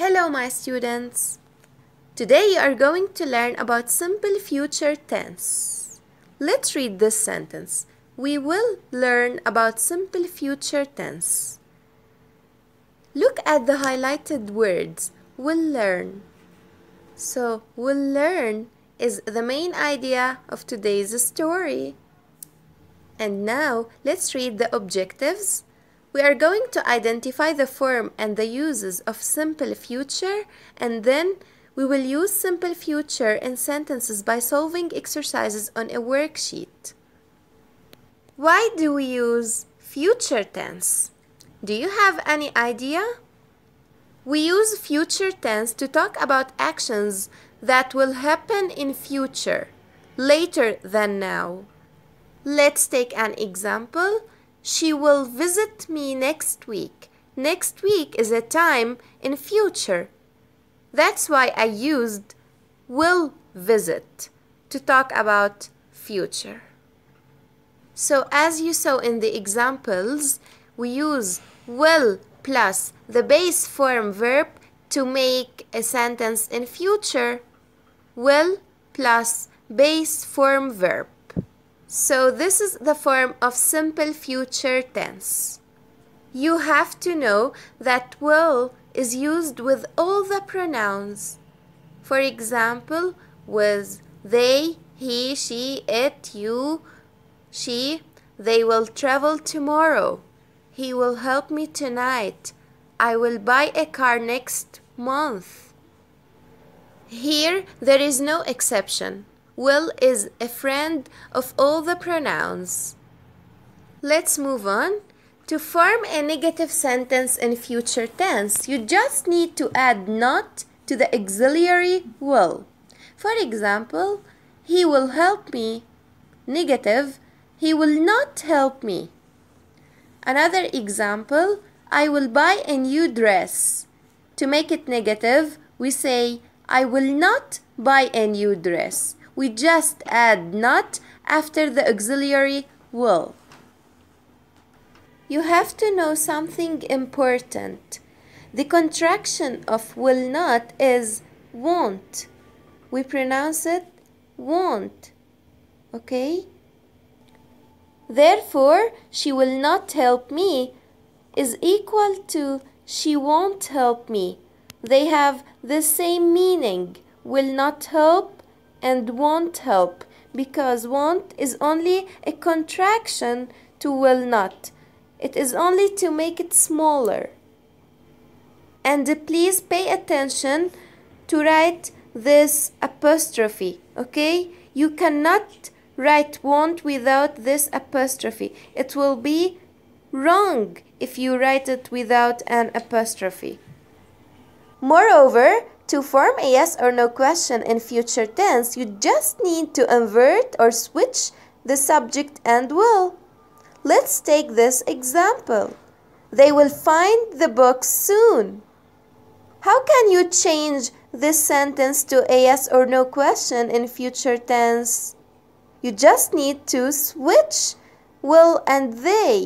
Hello my students! Today you are going to learn about simple future tense. Let's read this sentence. We will learn about simple future tense. Look at the highlighted words. Will learn. So, will learn is the main idea of today's story. And now, let's read the objectives. We are going to identify the form and the uses of simple future, and then we will use simple future in sentences by solving exercises on a worksheet. Why do we use future tense? Do you have any idea? We use future tense to talk about actions that will happen in future, later than now. Let's take an example. She will visit me next week. Next week is a time in future. That's why I used will visit to talk about future. So as you saw in the examples, we use will plus the base form verb to make a sentence in future. Will plus base form verb. So this is the form of simple future tense. You have to know that will is used with all the pronouns. For example, with they, he, she, it, you, she. They will travel tomorrow. He will help me tonight. I will buy a car next month. Here there is no exception. Will is a friend of all the pronouns. Let's move on. To form a negative sentence in future tense, you just need to add not to the auxiliary will. For example, he will help me. Negative, he will not help me. Another example, I will buy a new dress. To make it negative, we say, I will not buy a new dress. We just add not after the auxiliary will. You have to know something important. The contraction of will not is won't. We pronounce it won't. Okay? Therefore, she will not help me is equal to she won't help me. They have the same meaning. Will not help and won't help, because won't is only a contraction to will not. It is only to make it smaller. And please pay attention to write this apostrophe, okay? You cannot write won't without this apostrophe. It will be wrong if you write it without an apostrophe. Moreover, to form a yes or no question in future tense, you just need to invert or switch the subject and will. Let's take this example. They will find the book soon. How can you change this sentence to a yes or no question in future tense? You just need to switch will and they.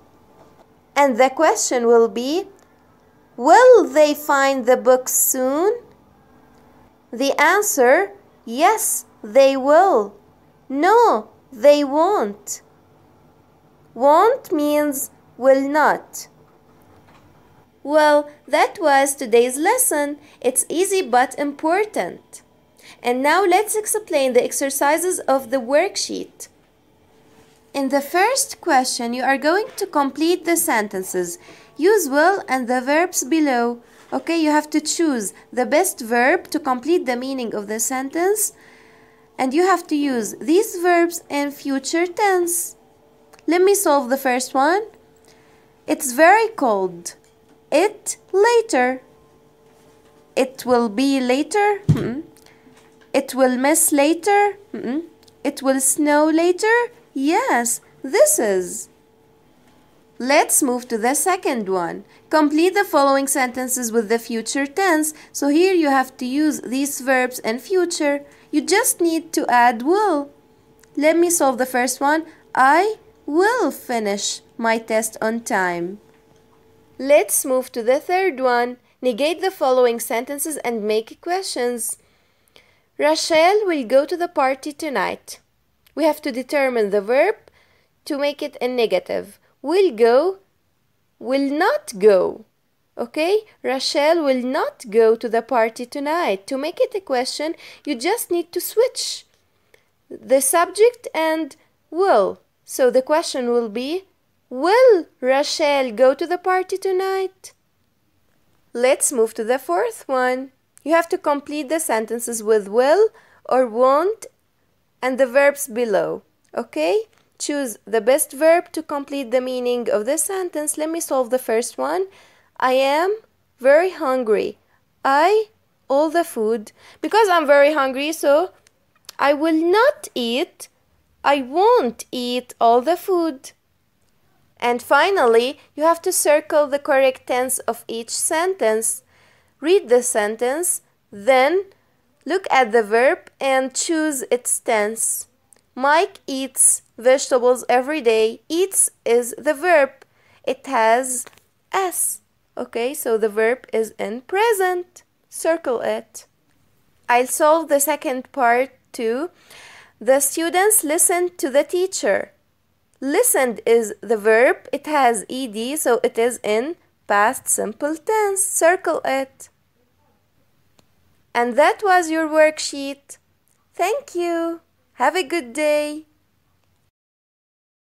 And the question will be, will they find the book soon? The answer, yes, they will. No, they won't. Won't means will not. Well, that was today's lesson. It's easy but important. And now let's explain the exercises of the worksheet. In the first question, you are going to complete the sentences. Use will and the verbs below. Okay, you have to choose the best verb to complete the meaning of the sentence. And you have to use these verbs in future tense. Let me solve the first one. It's very cold. It later. It will be later. It will miss later. It will snow later. Yes, this is. Let's move to the second one. Complete the following sentences with the future tense. So here you have to use these verbs in future. You just need to add will. Let me solve the first one. I will finish my test on time. Let's move to the third one. Negate the following sentences and make questions. Rachel will go to the party tonight. We have to determine the verb to make it a negative. Will go, will not go. Okay? Rachel will not go to the party tonight. To make it a question, you just need to switch the subject and will. So the question will be, will Rachel go to the party tonight? Let's move to the fourth one. You have to complete the sentences with will or won't and the verbs below. Okay? Choose the best verb to complete the meaning of the sentence. Let me solve the first one. I am very hungry. All the food. Because I'm very hungry, so I will not eat. I won't eat all the food. And finally, you have to circle the correct tense of each sentence. Read the sentence, then look at the verb and choose its tense. Mike eats vegetables every day. Eats is the verb. It has S. Okay, so the verb is in present. Circle it. I'll solve the second part too. The students listened to the teacher. Listened is the verb. It has ed, so it is in past simple tense. Circle it. And that was your worksheet. Thank you. Have a good day.